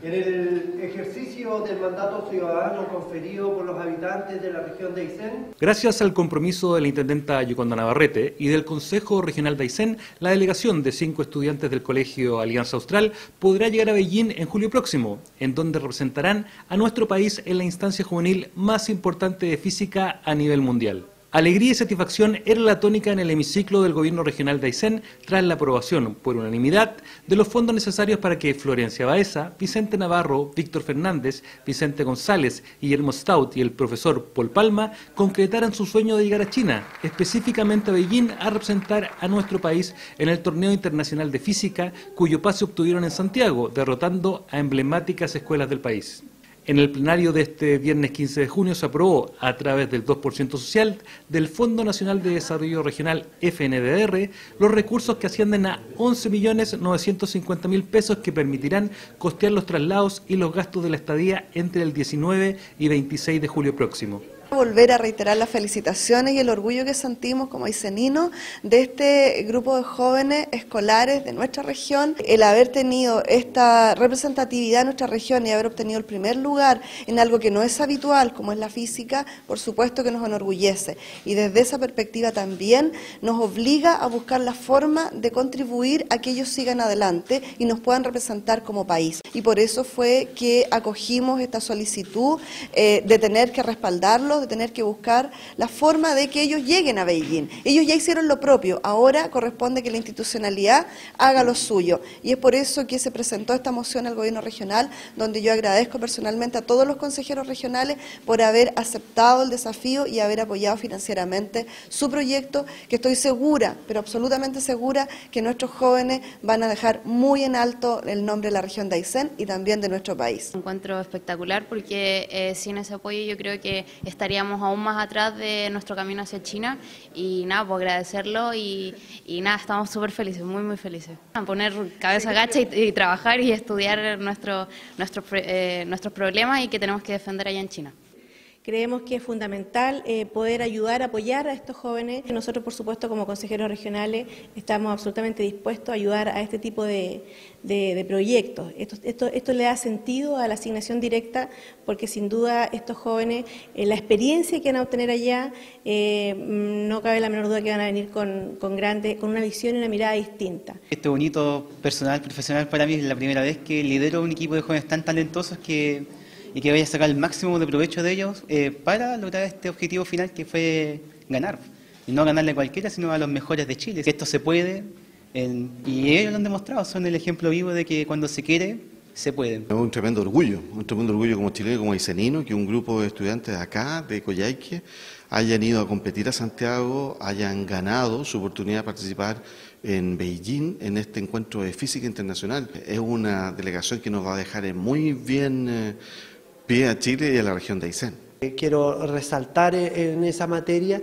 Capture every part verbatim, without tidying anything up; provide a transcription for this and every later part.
En el ejercicio del mandato ciudadano conferido por los habitantes de la región de Aysén. Gracias al compromiso de la intendenta Yoconda Navarrete y del Consejo Regional de Aysén, la delegación de cinco estudiantes del Colegio Alianza Austral podrá llegar a Beijing en julio próximo, en donde representarán a nuestro país en la instancia juvenil más importante de física a nivel mundial. Alegría y satisfacción era la tónica en el hemiciclo del Gobierno Regional de Aysén tras la aprobación por unanimidad de los fondos necesarios para que Florencia Baeza, Vicente Navarro, Víctor Fernández, Vicente González, Guillermo Stout y el profesor Paul Palma concretaran su sueño de llegar a China, específicamente a Beijing, a representar a nuestro país en el Torneo Internacional de Física, cuyo pase obtuvieron en Santiago, derrotando a emblemáticas escuelas del país. En el plenario de este viernes quince de junio se aprobó, a través del dos por ciento social del Fondo Nacional de Desarrollo Regional F N D R, los recursos que ascienden a once millones novecientos cincuenta mil pesos que permitirán costear los traslados y los gastos de la estadía entre el diecinueve y veintiséis de julio próximo. Volver a reiterar las felicitaciones y el orgullo que sentimos como ayseninos de este grupo de jóvenes escolares de nuestra región. El haber tenido esta representatividad en nuestra región y haber obtenido el primer lugar en algo que no es habitual como es la física, por supuesto que nos enorgullece. Y desde esa perspectiva también nos obliga a buscar la forma de contribuir a que ellos sigan adelante y nos puedan representar como país. Y por eso fue que acogimos esta solicitud eh, de tener que respaldarlo, de tener que buscar la forma de que ellos lleguen a Beijing. Ellos ya hicieron lo propio, ahora corresponde que la institucionalidad haga lo suyo. Y es por eso que se presentó esta moción al gobierno regional, donde yo agradezco personalmente a todos los consejeros regionales por haber aceptado el desafío y haber apoyado financieramente su proyecto, que estoy segura, pero absolutamente segura, que nuestros jóvenes van a dejar muy en alto el nombre de la región de Aysén y también de nuestro país. Un encuentro espectacular porque eh, sin ese apoyo yo creo que estaríamos aún más atrás de nuestro camino hacia China y nada, pues agradecerlo y, y nada, estamos súper felices, muy muy felices. Poner cabeza gacha y, y trabajar y estudiar nuestro, nuestro, eh, nuestros problemas y que tenemos que defender allá en China. Creemos que es fundamental eh, poder ayudar, apoyar a estos jóvenes. Nosotros, por supuesto, como consejeros regionales, estamos absolutamente dispuestos a ayudar a este tipo de, de, de proyectos. Esto, esto, esto le da sentido a la asignación directa, porque sin duda estos jóvenes, eh, la experiencia que van a obtener allá, eh, no cabe la menor duda que van a venir con, con, grande, con una visión y una mirada distinta. Este bonito personal, profesional para mí es la primera vez que lidero un equipo de jóvenes tan talentosos que... y que vaya a sacar el máximo de provecho de ellos eh, para lograr este objetivo final que fue ganar. Y no ganarle a cualquiera, sino a los mejores de Chile. Esto se puede, en, y ellos lo han demostrado, son el ejemplo vivo de que cuando se quiere, se puede. Es un tremendo orgullo, un tremendo orgullo como chileno, como aysenino, que un grupo de estudiantes de acá, de Coyhaique, hayan ido a competir a Santiago, hayan ganado su oportunidad de participar en Beijing, en este encuentro de física internacional. Es una delegación que nos va a dejar muy bien eh, pie a Chile y a la región de Aysén. Quiero resaltar en esa materia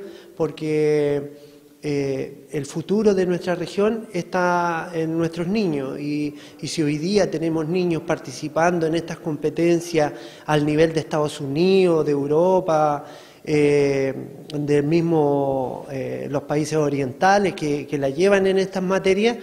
porque eh, el futuro de nuestra región está en nuestros niños y, y si hoy día tenemos niños participando en estas competencias al nivel de Estados Unidos, de Europa, eh, del mismo eh, los países orientales que, que la llevan en estas materias,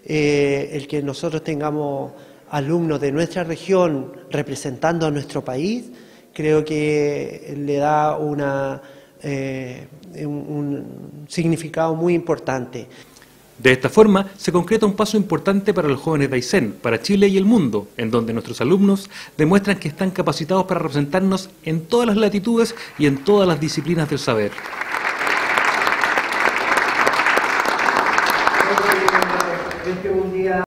eh, el que nosotros tengamos alumnos de nuestra región representando a nuestro país, creo que le da una, eh, un, un significado muy importante. De esta forma, se concreta un paso importante para los jóvenes de Aysén, para Chile y el mundo, en donde nuestros alumnos demuestran que están capacitados para representarnos en todas las latitudes y en todas las disciplinas del saber. Este un día